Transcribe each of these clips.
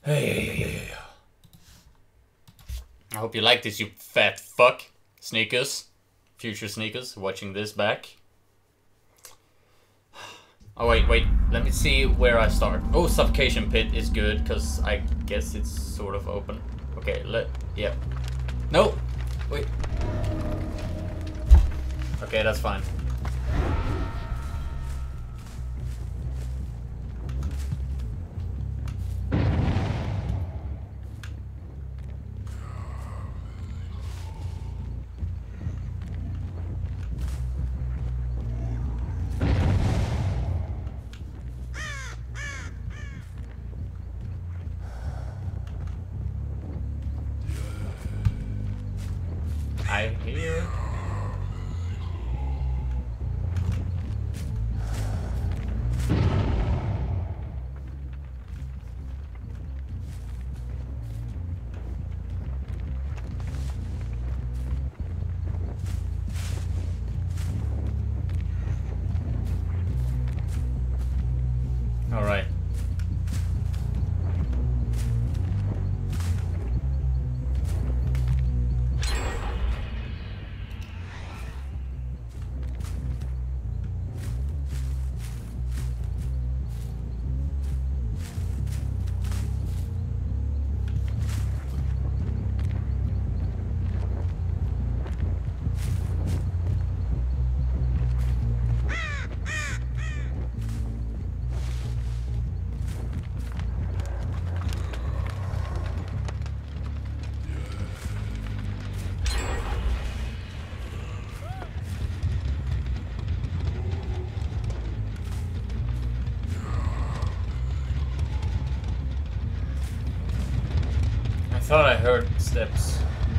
Hey. I hope you like this, you fat fuck. Sneakers. Future sneakers. Watching this back. Oh, wait. Let me see where I start. Oh, Suffocation Pit is good, because I guess it's sort of open. Okay, yeah. No! Wait. Okay, that's fine. I hear. All right. I thought I heard steps.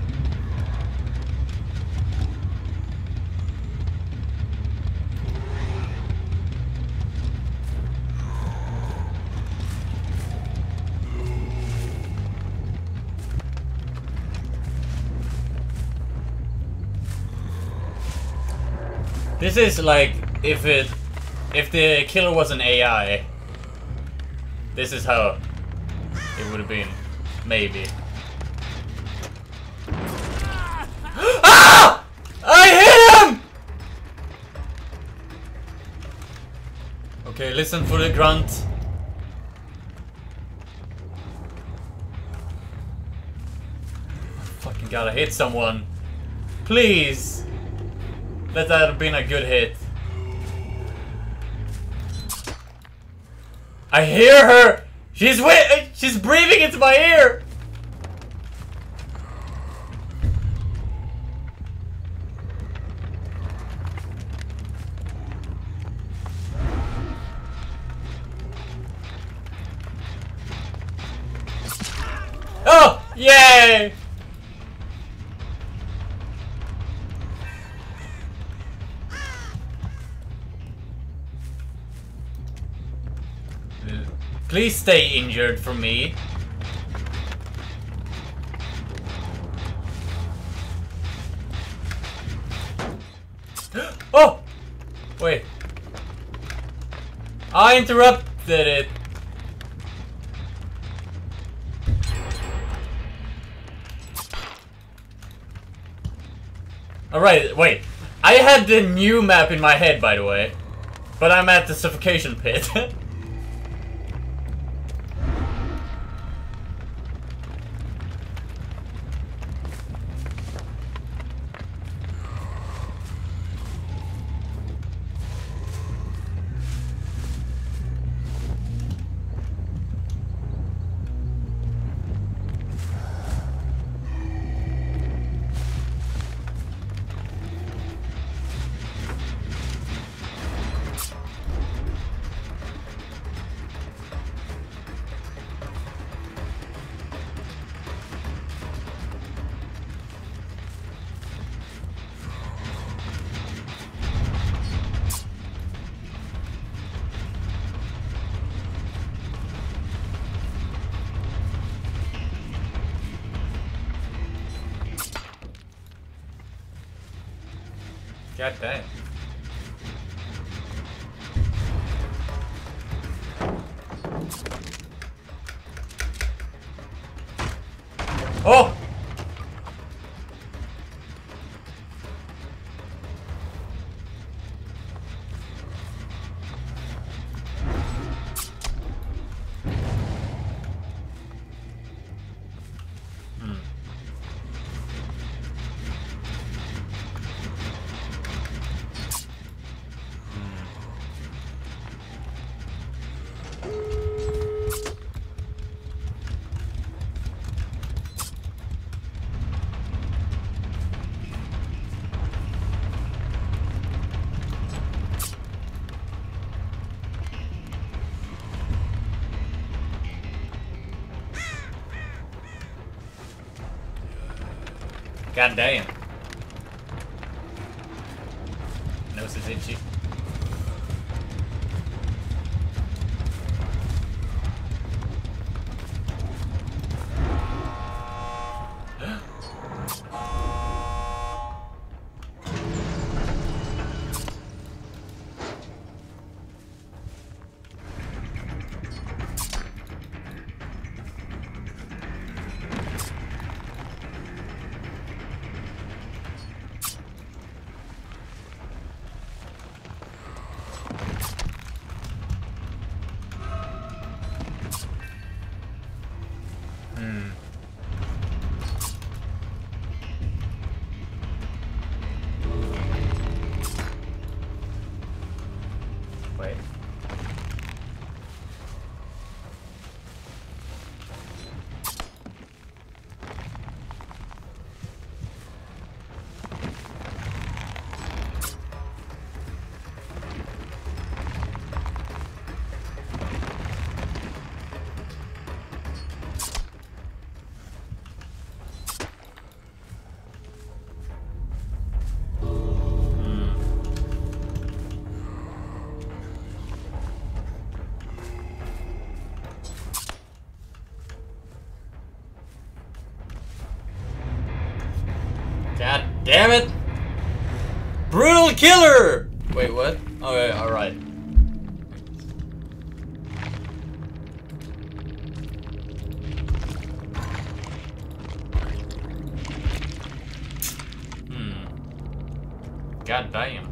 This is like if the killer was an AI. This is how it would have been, maybe. Ah! I hit him! Okay, listen for the grunt. I fucking gotta hit someone. Please! Let that have been a good hit. I hear her! She's breathing into my ear! Oh! Yay! Please stay injured from me. Oh! Wait. I interrupted it. Alright, wait. I had the new map in my head, by the way. But I'm at the Suffocation Pit. God damn. Oh! God damn. Nose is itchy. Wait. God damn it! Brutal killer! Wait, what? Okay, alright. God damn.